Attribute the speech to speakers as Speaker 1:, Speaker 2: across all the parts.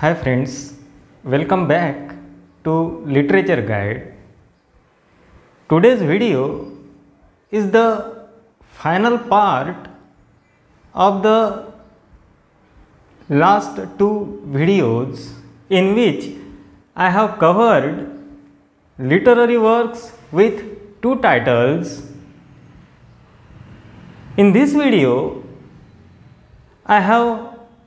Speaker 1: Hi friends, welcome back to Literature Guide. Today's video is the final part of the last two videos in which I have covered literary works with two titles. In this video, I have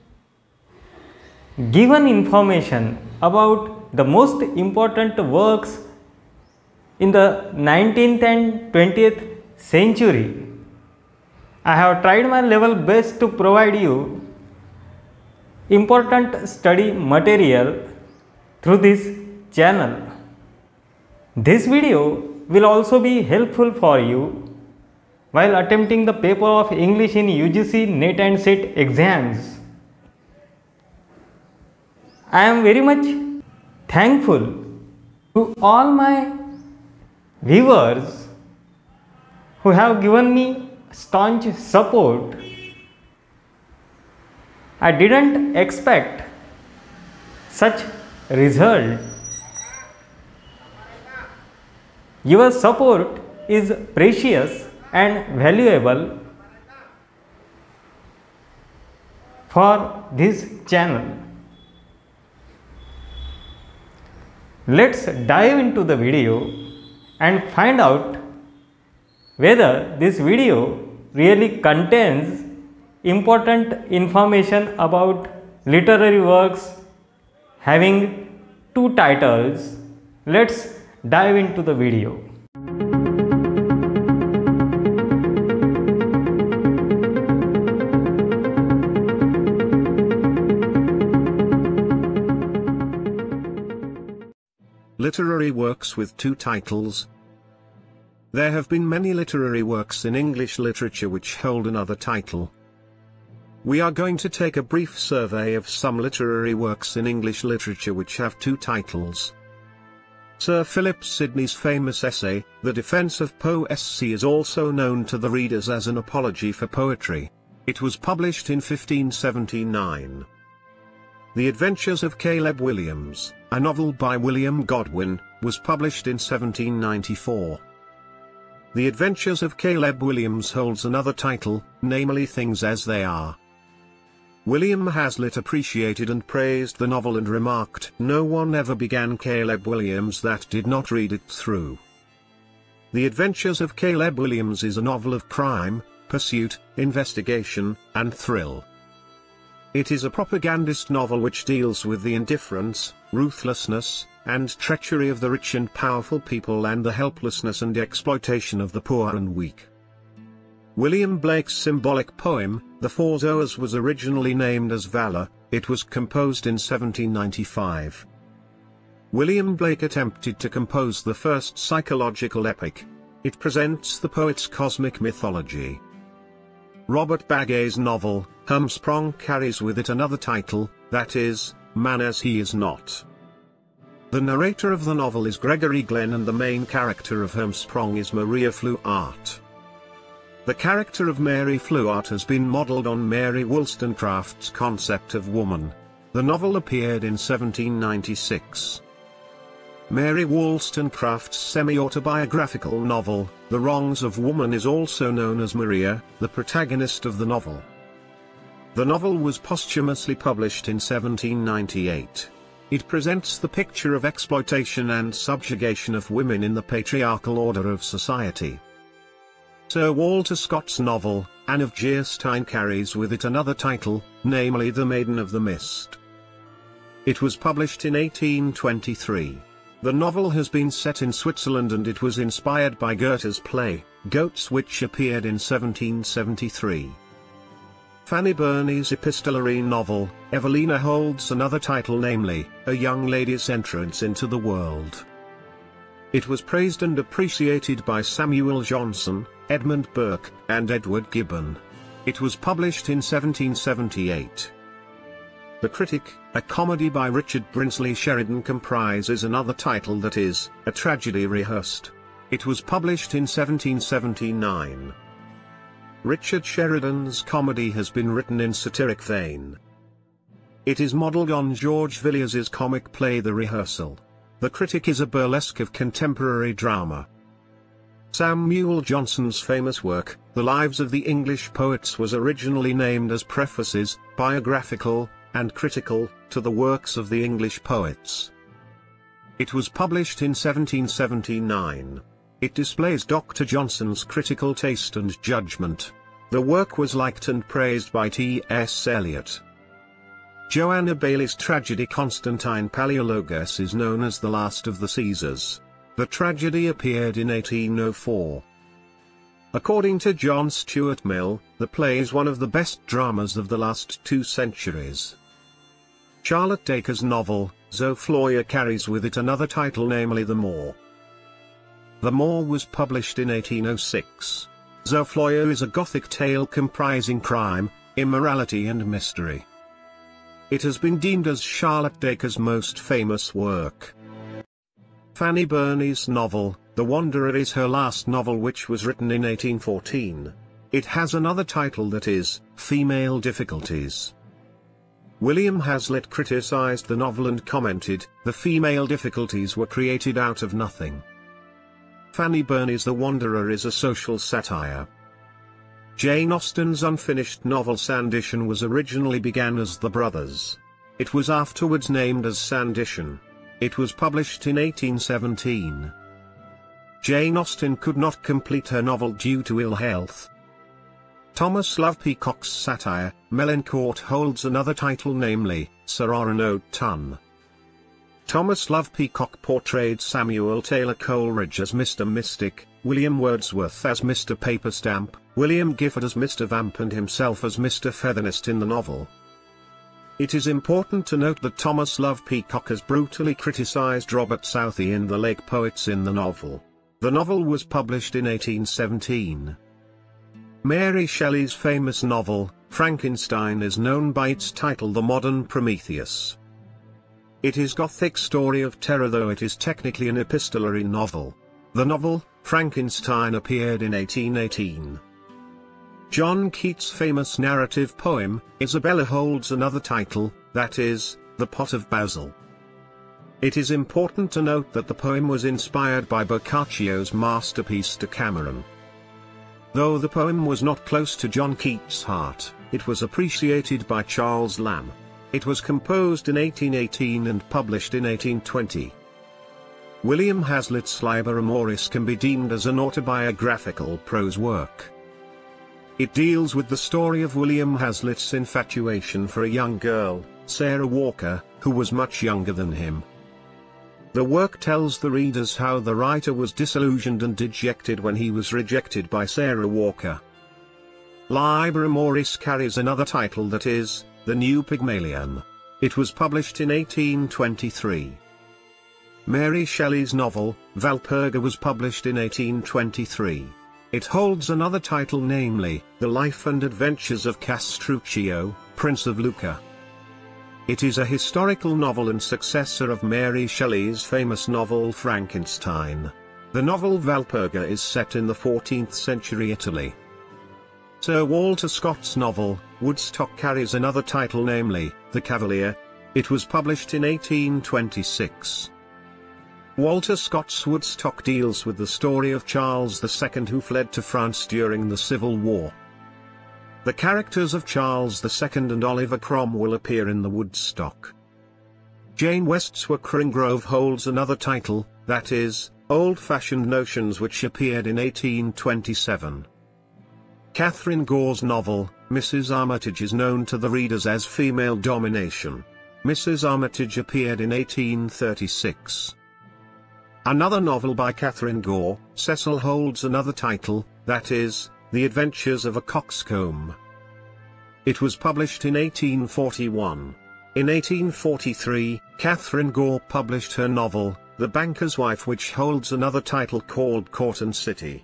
Speaker 1: given information about the most important works in the 19th and 20th century. I have tried my level best to provide you important study material through this channel. This video will also be helpful for you while attempting the paper of English in UGC NET and SET exams. I am very much thankful to all my viewers who have given me staunch support. I didn't expect such result. Your support is precious and valuable for this channel. Let's dive into the video and find out whether this video really contains important information about literary works having two titles. Let's dive into the video.
Speaker 2: Literary works with two titles. There have been many literary works in English literature which hold another title. We are going to take a brief survey of some literary works in English literature which have two titles. Sir Philip Sidney's famous essay, The Defence of Poesy, is also known to the readers as an apology for poetry. It was published in 1579. The Adventures of Caleb Williams, a novel by William Godwin, was published in 1794. The Adventures of Caleb Williams holds another title, namely Things as They Are. William Hazlitt appreciated and praised the novel and remarked, "No one ever began Caleb Williams that did not read it through." The Adventures of Caleb Williams is a novel of crime, pursuit, investigation, and thrill. It is a propagandist novel which deals with the indifference, ruthlessness, and treachery of the rich and powerful people and the helplessness and exploitation of the poor and weak. William Blake's symbolic poem, The Four Zoas, was originally named as Valor. It was composed in 1795. William Blake attempted to compose the first psychological epic. It presents the poet's cosmic mythology. Robert Bagay's novel, Hermsprong, carries with it another title, that is, Man as He Is Not. The narrator of the novel is Gregory Glenn and the main character of Hermsprong is Maria Fluart. The character of Mary Fluart has been modelled on Mary Wollstonecraft's concept of woman. The novel appeared in 1796. Mary Wollstonecraft's semi-autobiographical novel, The Wrongs of Woman, is also known as Maria, the protagonist of the novel. The novel was posthumously published in 1798. It presents the picture of exploitation and subjugation of women in the patriarchal order of society. Sir Walter Scott's novel, Anne of Geierstein, carries with it another title, namely The Maiden of the Mist. It was published in 1823. The novel has been set in Switzerland and it was inspired by Goethe's play, Goats, which appeared in 1773. Fanny Burney's epistolary novel, Evelina, holds another title, namely, A Young Lady's Entrance into the World. It was praised and appreciated by Samuel Johnson, Edmund Burke, and Edward Gibbon. It was published in 1778. The Critic, a comedy by Richard Brinsley Sheridan, comprises another title, that is, A Tragedy Rehearsed. It was published in 1779. Richard Sheridan's comedy has been written in satiric vein. It is modelled on George Villiers' comic play The Rehearsal. The critic is a burlesque of contemporary drama. Samuel Johnson's famous work, The Lives of the English Poets, was originally named as prefaces, biographical, and critical, to the works of the English poets. It was published in 1779. It displays Dr. Johnson's critical taste and judgment. The work was liked and praised by T.S. Eliot. Joanna Baillie's tragedy Constantine Palaiologos is known as The Last of the Caesars. The tragedy appeared in 1804. According to John Stuart Mill, the play is one of the best dramas of the last 2 centuries. Charlotte Dacre's novel, Zofloya, carries with it another title, namely The Moor. The Moor was published in 1806. Zofloya is a Gothic tale comprising crime, immorality and mystery. It has been deemed as Charlotte Dacre's most famous work. Fanny Burney's novel, The Wanderer, is her last novel, which was written in 1814. It has another title, that is, Female Difficulties. William Hazlitt criticized the novel and commented, "The female difficulties were created out of nothing." Fanny Burney's The Wanderer is a social satire. Jane Austen's unfinished novel Sanditon was originally began as The Brothers. It was afterwards named as Sanditon. It was published in 1817. Jane Austen could not complete her novel due to ill health. Thomas Love Peacock's satire, Melincourt, holds another title, namely, Sir Oronote Tunn. Thomas Love Peacock portrayed Samuel Taylor Coleridge as Mr. Mystic, William Wordsworth as Mr. Paperstamp, William Gifford as Mr. Vamp, and himself as Mr. Feathernest in the novel. It is important to note that Thomas Love Peacock has brutally criticized Robert Southey in The Lake Poets in the novel. The novel was published in 1817. Mary Shelley's famous novel, Frankenstein, is known by its title The Modern Prometheus. It is Gothic story of terror, though it is technically an epistolary novel. The novel, Frankenstein, appeared in 1818. John Keats' famous narrative poem, Isabella, holds another title, that is, The Pot of Basil. It is important to note that the poem was inspired by Boccaccio's masterpiece Decameron. Though the poem was not close to John Keats' heart, it was appreciated by Charles Lamb. It was composed in 1818 and published in 1820. William Hazlitt's Liber Amoris can be deemed as an autobiographical prose work. It deals with the story of William Hazlitt's infatuation for a young girl, Sarah Walker, who was much younger than him. The work tells the readers how the writer was disillusioned and dejected when he was rejected by Sarah Walker. Liber Amoris carries another title, that is, The New Pygmalion. It was published in 1823. Mary Shelley's novel, Valperga, was published in 1823. It holds another title, namely, The Life and Adventures of Castruccio, Prince of Lucca. It is a historical novel and successor of Mary Shelley's famous novel Frankenstein. The novel Valperga is set in the 14th century Italy. Sir Walter Scott's novel, Woodstock, carries another title, namely, The Cavalier. It was published in 1826. Walter Scott's Woodstock deals with the story of Charles II, who fled to France during the Civil War. The characters of Charles II and Oliver Cromwell appear in the Woodstock. Jane West's Whickering Grove holds another title, that is, Old-Fashioned Notions, which appeared in 1827. Catherine Gore's novel, Mrs. Armitage, is known to the readers as Female Domination. Mrs. Armitage appeared in 1836. Another novel by Catherine Gore, Cecil, holds another title, that is, The Adventures of a Coxcomb. It was published in 1841. In 1843, Catherine Gore published her novel, The Banker's Wife, which holds another title called Corton City.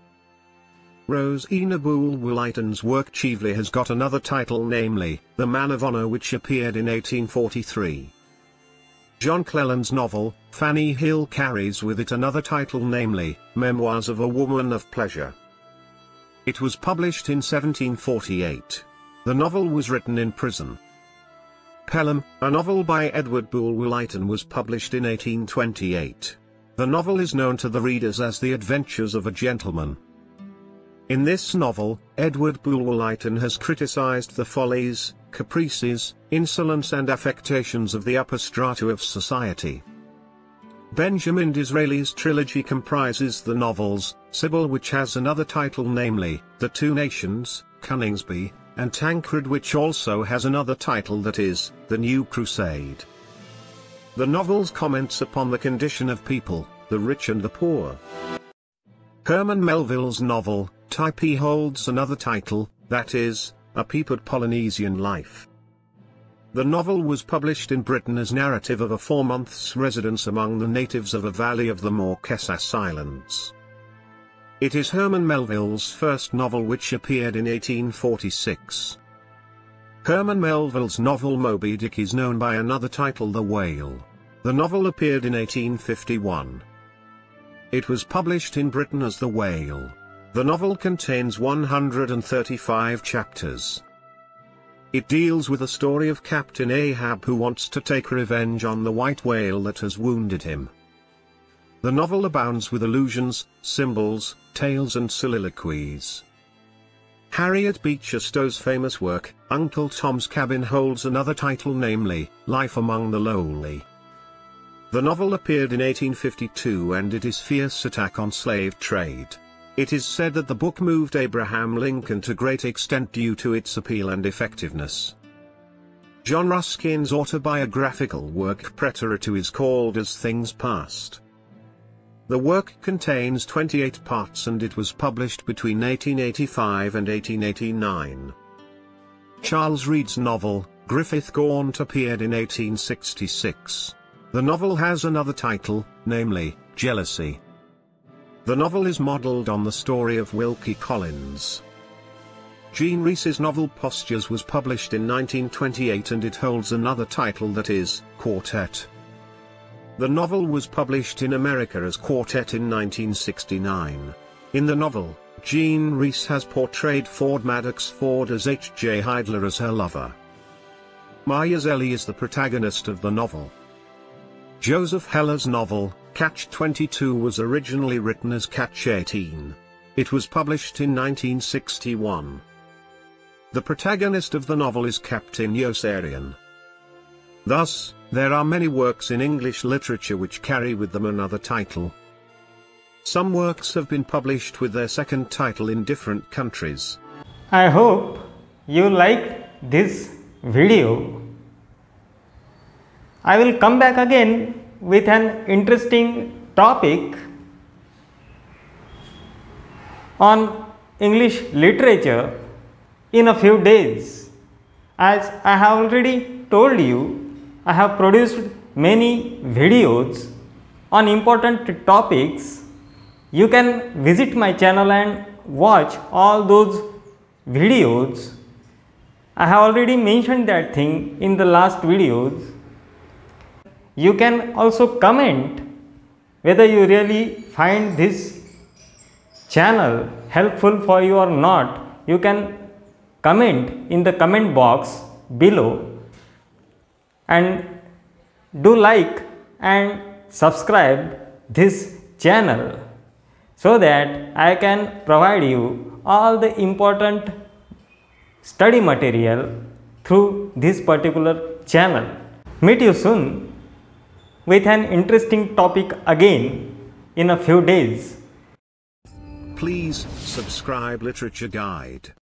Speaker 2: Rosina Bulwer-Lytton's work Chieveley has got another title, namely, The Man of Honor, which appeared in 1843. John Cleland's novel, Fanny Hill, carries with it another title, namely, Memoirs of a Woman of Pleasure. It was published in 1748. The novel was written in prison. Pelham, a novel by Edward Bulwer-Lytton, was published in 1828. The novel is known to the readers as The Adventures of a Gentleman. In this novel, Edward Bulwer-Lytton has criticized the follies, caprices, insolence and affectations of the upper strata of society. Benjamin Disraeli's trilogy comprises the novels, Sybil, which has another title, namely, The Two Nations, Coningsby, and Tancred, which also has another title, that is, The New Crusade. The novels comments upon the condition of people, the rich and the poor. Herman Melville's novel, Typee, holds another title, that is, A Peep at Polynesian Life. The novel was published in Britain as narrative of a 4-month residence among the natives of a valley of the Marquesas Islands. It is Herman Melville's first novel, which appeared in 1846. Herman Melville's novel Moby Dick is known by another title, The Whale. The novel appeared in 1851. It was published in Britain as The Whale. The novel contains 135 chapters. It deals with the story of Captain Ahab, who wants to take revenge on the white whale that has wounded him. The novel abounds with allusions, symbols, tales and soliloquies. Harriet Beecher Stowe's famous work, Uncle Tom's Cabin, holds another title, namely, Life Among the Lowly. The novel appeared in 1852 and it is a fierce attack on slave trade. It is said that the book moved Abraham Lincoln to great extent due to its appeal and effectiveness. John Ruskin's autobiographical work Preterito is called As Things Past. The work contains 28 parts and it was published between 1885 and 1889. Charles Reade's novel, Griffith Gaunt, appeared in 1866. The novel has another title, namely, Jealousy. The novel is modelled on the story of Wilkie Collins. Jean Rhys's novel Postures was published in 1928 and it holds another title, that is, Quartet. The novel was published in America as Quartet in 1969. In the novel, Jean Rhys has portrayed Ford Madox Ford as H.J. Heidler as her lover. Maya Zelli is the protagonist of the novel. Joseph Heller's novel, Catch-22, was originally written as Catch-18. It was published in 1961. The protagonist of the novel is Captain Yossarian. Thus, there are many works in English literature which carry with them another title. Some works have been published with their second title in different countries.
Speaker 1: I hope you liked this video. I will come back again with an interesting topic on English literature in a few days. As I have already told you, I have produced many videos on important topics. You can visit my channel and watch all those videos. I have already mentioned that thing in the last videos. You can also comment whether you really find this channel helpful for you or not. You can comment in the comment box below, and do like and subscribe this channel so that I can provide you all the important study material through this particular channel. Meet you soon with an interesting topic again in a few days.
Speaker 2: Please subscribe Literature Guide.